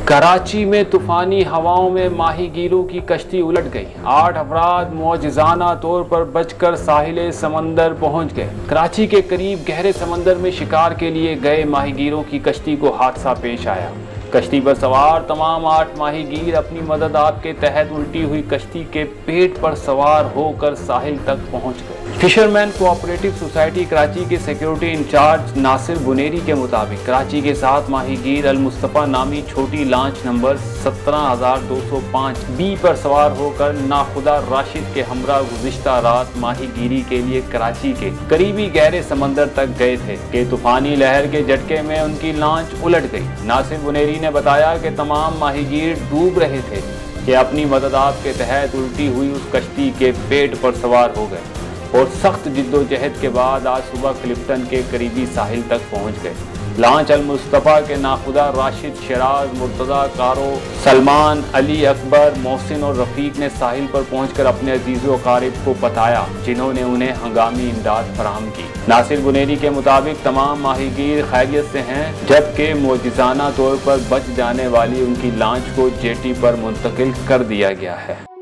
कराची में तूफानी हवाओं में माहीगीरों की कश्ती उलट गई। 8 अफराद मौजज़ाना तौर पर बचकर साहिल समंदर पहुंच गए। कराची के करीब गहरे समंदर में शिकार के लिए गए माहीगीरों की कश्ती को हादसा पेश आया। कश्ती पर सवार तमाम 8 माहीगीर अपनी मदद आपके तहत उल्टी हुई कश्ती के पेट पर सवार होकर साहिल तक पहुंच गए। फिशरमैन कोऑपरेटिव सोसाइटी कराची के सिक्योरिटी इंचार्ज नासिर बुनेरी के मुताबिक कराची के 7 माहीगीर अल मुस्तफ़ा नामी छोटी लांच नंबर 17,205 बी पर सवार होकर नाखुदा राशिद के हमरा गुज़िश्ता रात माहीगीरी के लिए कराची के करीबी गहरे समंदर तक गए थे कि तूफानी लहर के झटके में उनकी लांच उलट गई। नासिर बुनेरी ने बताया कि तमाम माहीगीर डूब रहे थे कि अपनी मदद आपके तहत उल्टी हुई उस कश्ती के पेट पर सवार हो गए और सख्त जिद्दोजहद के बाद आज सुबह क्लिफ्टन के करीबी साहिल तक पहुंच गए। लांच अल मुस्तफ़ा के नाखुदा राशिद, शिराज, मुर्तज़ा, कारो, सलमान, अली, अकबर, मोहसिन और रफ़ीक ने साहिल पर पहुंचकर अपने अजीज़ो अकारिब को बताया, जिन्होंने उन्हें हंगामी इमदाद फराहम की। नासिर बुनेरी के मुताबिक तमाम माहीगीर खैरियत से हैं, जबकि मौजज़ाना तौर पर बच जाने वाली उनकी लांच को जेटी पर मुंतकिल कर दिया गया है।